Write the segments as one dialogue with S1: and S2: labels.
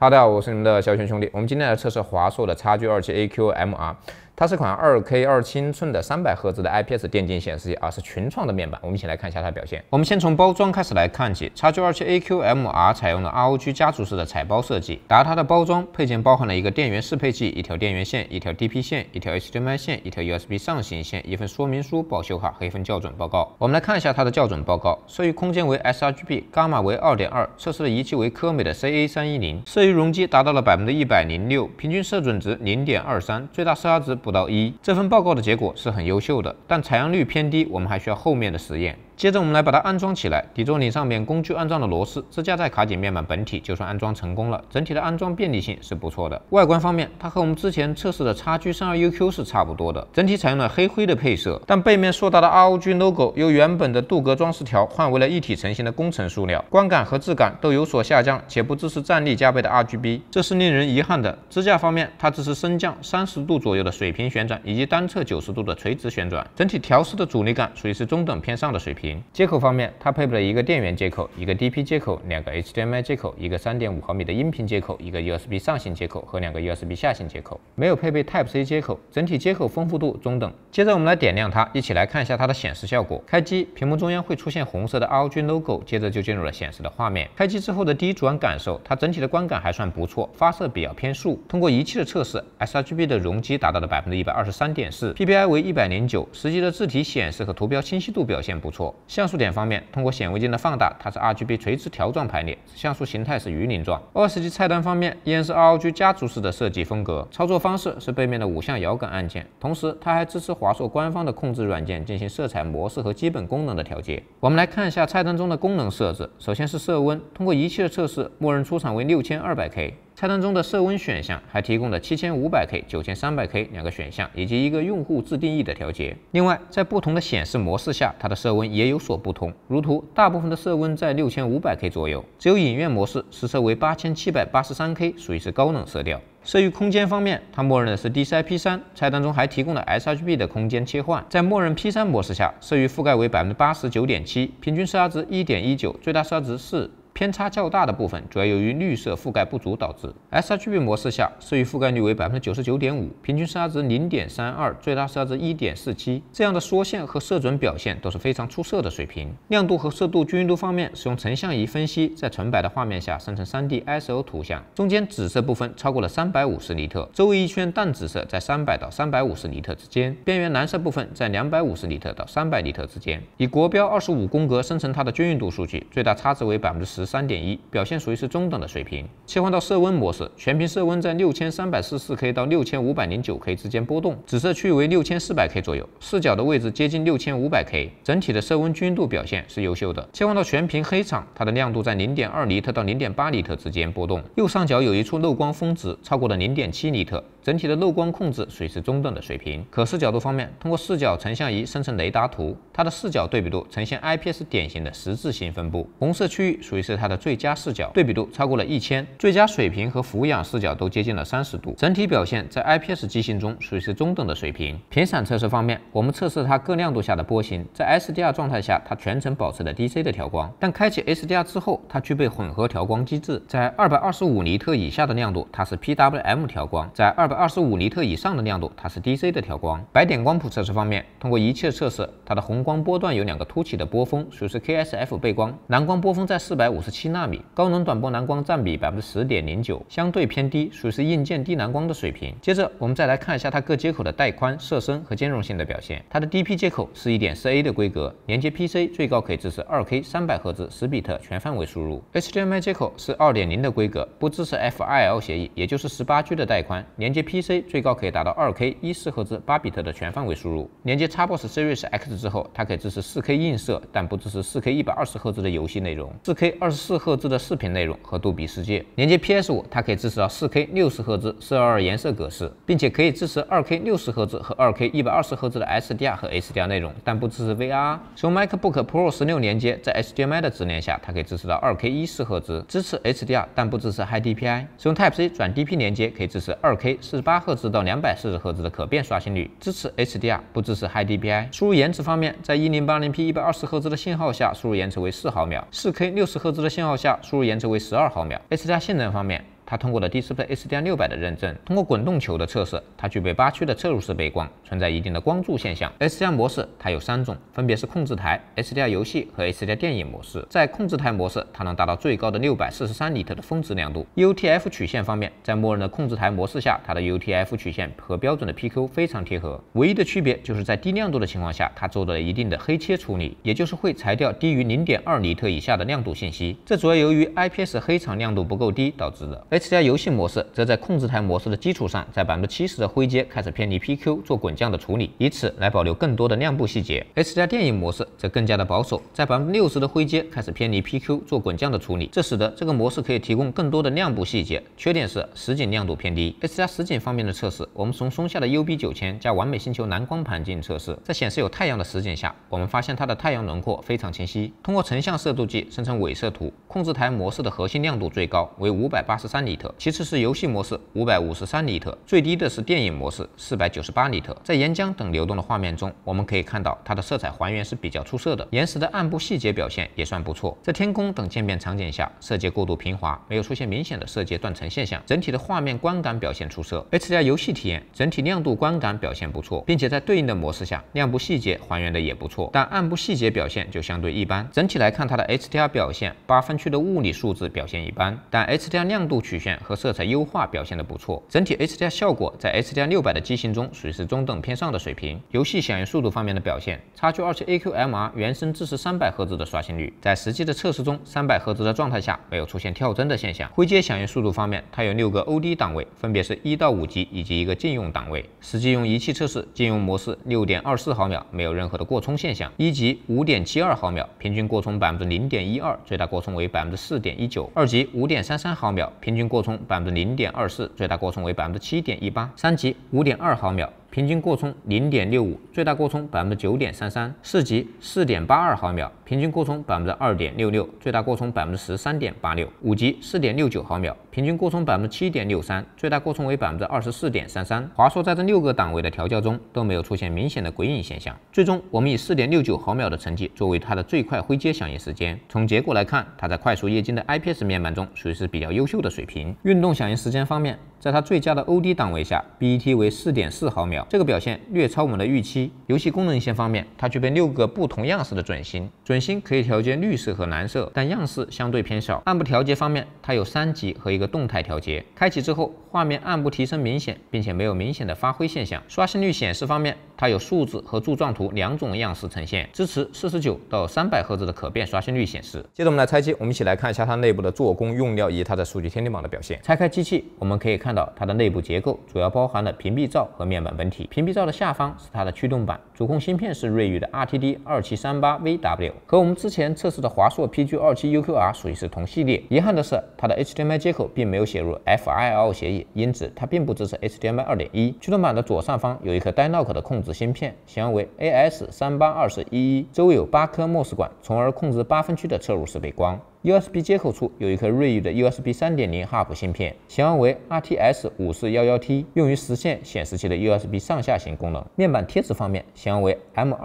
S1: 哈喽，大家好，我是你们的小泉兄弟。我们今天来测试华硕的 XG27 AQ-MR， 它是款 2K27 英寸的300赫兹的 IPS 电竞显示器是群创的面板。我们一起来看一下它的表现。我们先从包装开始来看起 ，XG27 AQ-MR 采用了 ROG 家族式的彩包设计。打它的包装配件包含了一个电源适配器、一条电源线、一条 DP 线、一条 HDMI 线、一条 USB 上行线、一份说明书、保修卡和一份校准报告。我们来看一下它的校准报告，色域空间为 sRGB， 伽马为 2.2， 测试的仪器为科美的 CA310， 色域容积达到了 106%， 平均色准值 0.23， 最大色差值不到1。这份报告的结果是很优秀的，但采样率偏低，我们还需要后面的实验。接着我们来把它安装起来，底座顶上面工具安装的螺丝支架在卡紧面板本体，就算安装成功了。整体的安装便利性是不错的。外观方面，它和我们之前测试的 XG32UQ 是差不多的，整体采用了黑灰的配色，但背面硕大的 ROG logo 由原本的镀铬装饰条换为了一体成型的工程塑料，观感和质感都有所下降，且不支持站立加倍的 RGB， 这是令人遗憾的。支架方面，它支持升降30度左右的水平旋转，以及单侧90度的垂直旋转，整体调试的阻尼感属于是中等偏上的水平。接口方面，它配备了一个电源接口、一个 DP 接口、2个 HDMI 接口、一个 3.5毫米的音频接口、一个 USB 上行接口和2个 USB 下行接口，没有配备 Type-C 接口，整体接口丰富度中等。接着我们来点亮它，一起来看一下它的显示效果。开机，屏幕中央会出现红色的 ROG logo， 接着就进入了显示的画面。开机之后的第一主观感受，它整体的观感还算不错，发色比较偏素。通过仪器的测试 ，sRGB 的容积达到了 123.4%，PPI 为109，实际的字体显示和图标清晰度表现不错。像素点方面，通过显微镜的放大，它是 RGB 垂直条状排列，像素形态是鱼鳞状。OS 级菜单方面，依然是 ROG 家族式的设计风格，操作方式是背面的5项摇杆按键，同时它还支持华硕官方的控制软件进行色彩模式和基本功能的调节。我们来看一下菜单中的功能设置，首先是色温，通过仪器的测试，默认出厂为6200K。菜单中的色温选项还提供了7500K、9300K 2个选项，以及一个用户自定义的调节。另外，在不同的显示模式下，它的色温也有所不同。如图，大部分的色温在6500K 左右，只有影院模式实色为8783K， 属于是高冷色调。色域空间方面，它默认的是 DCI P3， 菜单中还提供了 sRGB 的空间切换。在默认 P3 模式下，色域覆盖为 89.7%， 平均色差值 1.19， 最大色差值4。偏差较大的部分主要由于绿色覆盖不足导致。sRGB 模式下，色域覆盖率为 99.5%， 平均色差值 0.32， 最大色差值 1.47。这样的缩线和色准表现都是非常出色的水平。亮度和色度均匀度方面，使用成像仪分析，在纯白的画面下生成 3D ISO 图像。中间紫色部分超过了350尼特，周围一圈淡紫色在300到350尼特之间，边缘蓝色部分在250尼特到300尼特之间。以国标25宫格生成它的均匀度数据，最大差值为 13.1%， 表现属于是中等的水平。切换到色温模式，全屏色温在 6344K 到 6509K 之间波动，紫色区域为 6400K 左右，视角的位置接近 6500K， 整体的色温均匀度表现是优秀的。切换到全屏黑场，它的亮度在 0.2尼特到 0.8尼特之间波动，右上角有一处漏光峰值超过了 0.7尼特，整体的漏光控制属于是中等的水平。可视角度方面，通过视角成像仪生成雷达图，它的视角对比度呈现 IPS 典型的十字形分布，红色区域属于是它的最佳视角，对比度超过了1000，最佳水平和俯仰视角都接近了30度，整体表现在 IPS 机型中属于是中等的水平。频闪测试方面，我们测试它各亮度下的波形，在 SDR 状态下，它全程保持了 DC 的调光，但开启 SDR 之后，它具备混合调光机制，在225尼特以下的亮度，它是 PWM 调光，在225尼特以上的亮度，它是 DC 的调光。白点光谱测试方面，通过仪器的测试，它的红光波段有2个凸起的波峰，属于是 KSF 背光，蓝光波峰在457纳米，高能短波蓝光占比 10.09%， 相对偏低，属于是硬件低蓝光的水平。接着我们再来看一下它各接口的带宽、色深和兼容性的表现。它的 DP 接口是 1.4A 的规格，连接 PC 最高可以支持 2K 300赫兹10比特全范围输入。HDMI 接口是 2.0 的规格，不支持 FIL 协议，也就是 18G 的带宽，连接 PC 最高可以达到 2K 14赫兹8比特的全范围输入。连接 Xbox Series X 之后，它可以支持 4K 映射，但不支持 4K 120赫兹的游戏内容，4K 24赫兹的视频内容和杜比世界。连接 PS5， 它可以支持到 4K 60赫兹422颜色格式，并且可以支持 2K 60赫兹和 2K 120赫兹的 SDR 和 HDR 内容，但不支持 VR。使用 MacBook Pro 16连接，在 HDMI 的直连下，它可以支持到 2K 14赫兹，支持 HDR， 但不支持 High DPI。使用 Type-C 转 DP 连接，可以支持 2K 48赫兹到240赫兹的可变刷新率，支持 HDR， 不支持 High DPI。输入延迟方面，在 1080p 120赫兹的信号下，输入延迟为4毫秒；4K 60赫兹的信号下，输入延迟为12毫秒。HDR 性能方面， 它通过了 Display HDR600的认证。通过滚动球的测试，它具备8区的侧入式背光，存在一定的光柱现象。HDR 模式它有3种，分别是控制台、HDR 游戏和 HDR 电影模式。在控制台模式，它能达到最高的643尼特的峰值亮度。UTF 曲线方面，在默认的控制台模式下，它的 UTF 曲线和标准的 PQ 非常贴合。唯一的区别就是在低亮度的情况下，它做了一定的黑切处理，也就是会裁掉低于 0.2尼特以下的亮度信息。这主要由于 IPS 黑场亮度不够低导致的。HDR 游戏模式则在控制台模式的基础上，在70%的灰阶开始偏离 PQ 做滚降的处理，以此来保留更多的亮部细节。HDR 电影模式则更加的保守，在60%的灰阶开始偏离 PQ 做滚降的处理，这使得这个模式可以提供更多的亮部细节。缺点是实景亮度偏低。HDR 实景方面的测试，我们从松下的 UB9000加完美星球蓝光盘进行测试，在显示有太阳的实景下，我们发现它的太阳轮廓非常清晰。通过成像色度计生成伪色图，控制台模式的核心亮度最高为583尼特，其次是游戏模式553尼特，最低的是电影模式498尼特。在岩浆等流动的画面中，我们可以看到它的色彩还原是比较出色的，岩石的暗部细节表现也算不错。在天空等渐变场景下，色阶过渡平滑，没有出现明显的色阶断层现象，整体的画面观感表现出色。HDR 游戏体验整体亮度观感表现不错，并且在对应的模式下，亮部细节还原的也不错，但暗部细节表现就相对一般。整体来看，它的 HDR 表现8分区的物理数字表现一般，但 HDR 亮度曲线和色彩优化表现的不错。整体 HDR 效果在 HDR600的机型中属于是中等偏上的水平。游戏响应速度方面的表现，叉 Q27 AQ-MR 原生支持300赫兹的刷新率，在实际的测试中，300赫兹的状态下没有出现跳帧的现象。灰阶响应速度方面，它有6个 OD 档位，分别是1到5级以及一个禁用档位。实际用仪器测试，禁用模式6.24毫秒，没有任何的过充现象。1级5.72毫秒，平均过充0.12%，最大过充为4.19%。2级5.33毫秒，平均过充0.24%，最大过充为7.18%。3级5.2毫秒，平均过充0.65%，最大过充9.33%。4级4.82毫秒，平均过充2.66%，最大过充13.86%。5级4.69毫秒，平均过充7.63%，最大过充为24.33%。华硕在这6个档位的调校中都没有出现明显的鬼影现象。最终，我们以4.69毫秒的成绩作为它的最快灰阶响应时间。从结果来看，它在快速液晶的 IPS 面板中属于是比较优秀的水平。运动响应时间方面，在它最佳的 OD 档位下 ，BET 为4.4毫秒，这个表现略超我们的预期。游戏功能性方面，它具备6个不同样式的准星，准星可以调节绿色和蓝色，但样式相对偏少。暗部调节方面，它有3级和一个动态调节，开启之后，画面暗部提升明显，并且没有明显的发灰现象。刷新率显示方面，它有数字和柱状图2种样式呈现，支持49到300赫兹的可变刷新率显示。接着我们来拆机，我们一起来看一下它内部的做工、用料以及它的数据天地榜的表现。拆开机器，我们可以看到它的内部结构主要包含了屏蔽罩和面板本体。屏蔽罩的下方是它的驱动板，主控芯片是锐昱的 RTD2738VW， 和我们之前测试的华硕 PG27UQR 属于是同系列。遗憾的是，它的 HDMI 接口并没有写入 FIL 协议，因此它并不支持 HDMI 2.1。驱动板的左上方有一颗 Dynoc 的控制芯片，型号为 AS382011，周围有8颗 MOS 管，从而控制8分区的侧入式背光。USB 接口处有一颗锐昱的 USB 3.0 Hub 芯片，型号为 RTS5411T， 用于实现显示器的 USB 上下行功能。面板贴纸方面，型号为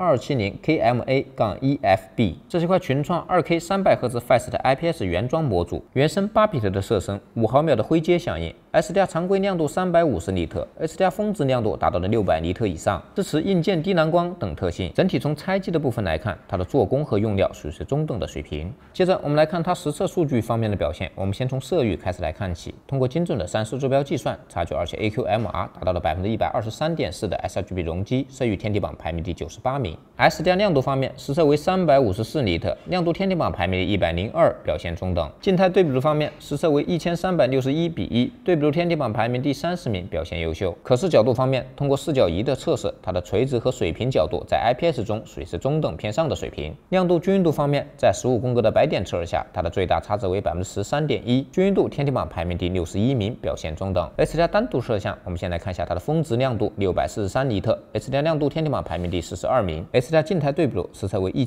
S1: M270KMA-EFB， 这是一块群创 2K 300赫兹 Fast IPS 原装模组，原生8 bit 的色深，5毫秒的灰阶响应。SDR 常规亮度350尼特 ，HDR 峰值亮度达到了600尼特以上，支持硬件低蓝光等特性。整体从拆机的部分来看，它的做工和用料属于是中等的水平。接着我们来看它实测数据方面的表现，我们先从色域开始来看起。通过精准的3C坐标计算，叉 Q27 AQ-MR 达到了123.4%的 sRGB 容积，色域天地榜排名第98名。SDR 亮度方面，实测为354尼特，亮度天地榜排名第102，表现中等。静态对比度方面，实测为1361:1，对比度天地榜排名第30名，表现优秀。可视角度方面，通过视角仪的测试，它的垂直和水平角度在 IPS 中属于是中等偏上的水平。亮度均匀度方面，在15宫格的白点测试下，它的最大差值为13.1%，均匀度天地榜排名第61名，表现中等。HDR 单独摄像，我们先来看一下它的峰值亮度643尼特 ，HDR 亮度天地榜排名第42名。HDR 静态对比度实测为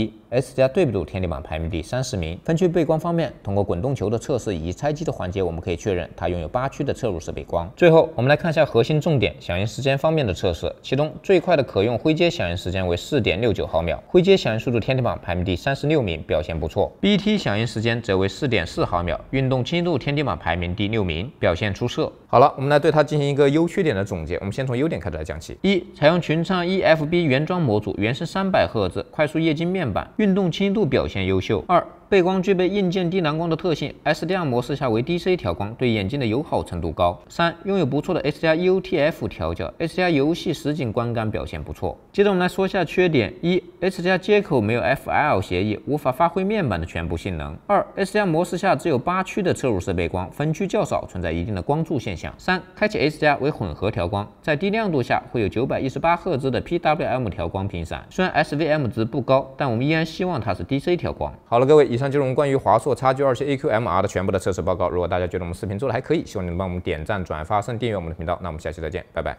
S1: 1323:1，HDR 对比度天地榜排名第30名。分区背光方面，通过滚动球的测试以及拆机的环节，我们可以以确认它拥有8区的侧入式背光。最后，我们来看一下核心重点响应时间方面的测试，其中最快的可用灰阶响应时间为 4.69 毫秒，灰阶响应速度天体榜排名第36名，表现不错。BT 响应时间则为 4.4 毫秒，运动轻度天体榜排名第6名，表现出色。好了，我们来对它进行一个优缺点的总结。我们先从优点开始来讲起。采用群创 EFB 原装模组，原生300赫兹，快速液晶面板，运动轻度表现优秀。背光具备硬件低蓝光的特性 ，SDR 模式下为 DC 调光，对眼睛的友好程度高。拥有不错的 HDR EOTF 调教 ，HDR 游戏实景观感表现不错。接着我们来说一下缺点：HDR 接口没有 FL 协议，无法发挥面板的全部性能；HDR 模式下只有8区的侧入式背光，分区较少，存在一定的光柱现象。开启 HDR 为混合调光，在低亮度下会有918赫兹的 PWM 调光频闪，虽然 SVM 值不高，但我们依然希望它是 DC 调光。好了，各位，以上就是我们关于华硕 X927 AQ-MR 的全部的测试报告。如果大家觉得我们视频做的还可以，希望你能帮我们点赞、转发、订阅我们的频道。那我们下期再见，拜拜。